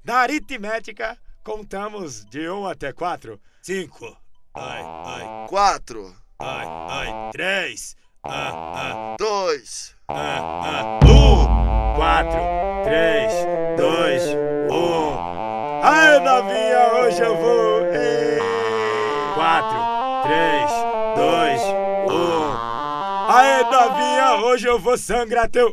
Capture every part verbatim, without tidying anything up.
Na aritmética, contamos de um até quatro. Cinco. Ai, ai. Quatro. Ai, ai. Três. Ah, ah. Dois. Ah, ah. Um. Quatro. Três. Dois. Um. Ai, novinha, hoje eu vou. Ei. Quatro. Três. Dois. Um. Ai, novinha, hoje eu vou sangrar teu.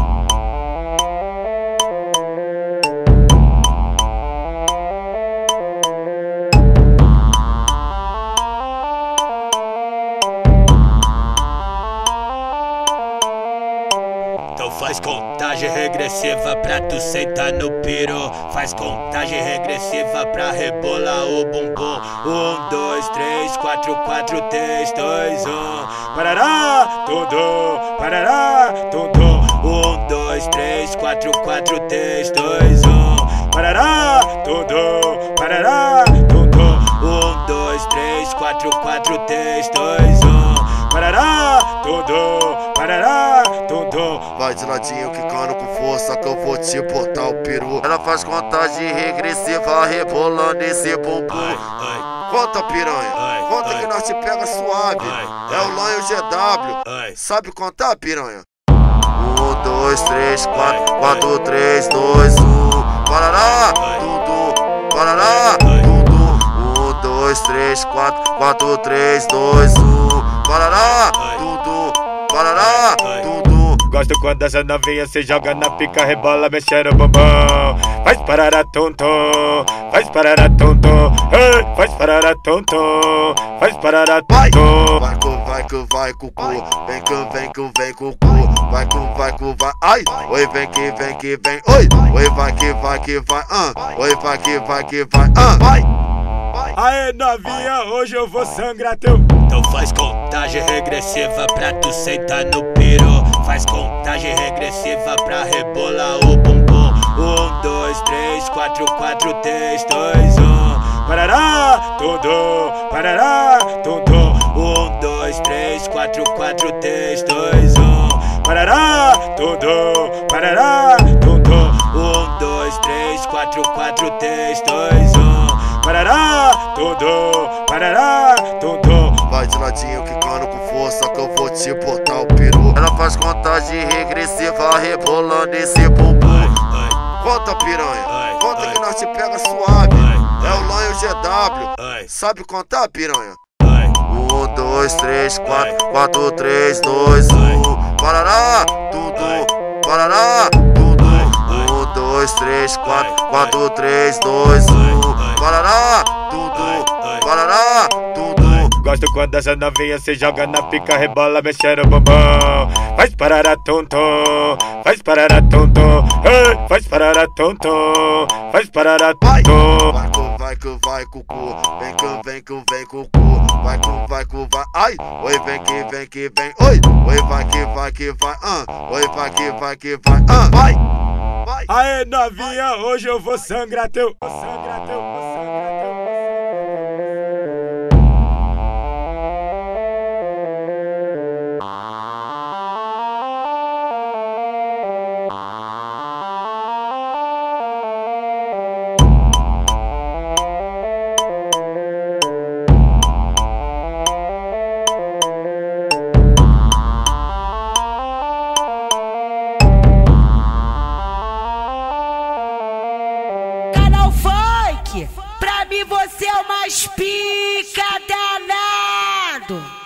Então faz contagem regressiva pra tu sentar no piru. Faz contagem regressiva pra rebolar o bumbum. Um, dois, três, quatro, quatro, três, dois, um. Parará, tudo, parará, tudo. Um, dois, três, quatro, quatro, três, dois, um. Parará, tudo, parará, tudo. Um, dois, três, quatro, quatro, três, dois, um. Parará, tudo, parará, tudo. Vai de ladinho quicando com força que eu vou te botar o peru. Ela faz contagem regressiva rebolando esse bumbum. Ai, ai. Conta, piranha, Ai, conta ai. que nós te pega suave. Ai, É o Lanho G W. Ai. Sabe contar, piranha? Um, dois, três, quatro, quatro, três, dois, um. Parará, tudo, parará, tudo. Um, dois, três, quatro, quatro, três, dois, um. Parará, tudo, parará, tudo. Gosto quando essa novinha se joga na pica, rebola, mexendo o bumbum. Faz parará tonto, faz parará tonto, hey, faz parará tonto, faz parará tonto. Vai com, vai com, vai com cu, vem com, vem com, vem com cu. Vai com, vai com, vai, ai, oi, vem que, vem que, vem, oi, oi, vai que, vai que, vai, ah, oi, vai que, vai que, vai, ah, vai. Aê, novinha, hoje eu vou sangrar teu. Então faz contagem regressiva pra tu sentar no piru. Faz contagem regressiva pra rebolar o bumbum. Um, dois, três, quatro, quatro, três, dois, um. Parará, tudo, parará, tudo. Um, dois, três, quatro, quatro, três, dois, um. Parará, tudo, parará, tudo. Um, dois, três, quatro, quatro, três, dois, um. Parará, tudo, parará, tudo. Vai de ladinho quicando com força que eu vou te botar o peru. Ela faz contagem regressiva rebolando esse bumbum. Conta, piranha, conta que nós te pega suave. É o Lanho G W. Sabe contar, piranha? Um, dois, três, quatro, quatro, três, dois, um. Parará, tudo, parará, tudo. Um, dois, três, quatro, quatro, três, dois, um. Parará, tudo, parará, tudo. Gosto quando essa novinha se joga na pica, rebola, mexendo o bumbum. Faz parará tonto, faz parará tonto, hey, faz parará tonto, faz parará tonto. Vai com, vai com, vai com cu, vem com, vem com, vem com cu. Vai com, vai com, vai, ai, oi, vem que, vem que, vem, oi, oi, vai que, vai que, vai, ah, oi, vai que, vai que, vai, ah, vai. Aê, novinha, hoje eu vou sangrar teu. Vou sangrar teu, vou sangrar teu. Pra mim você é o mais pica danado.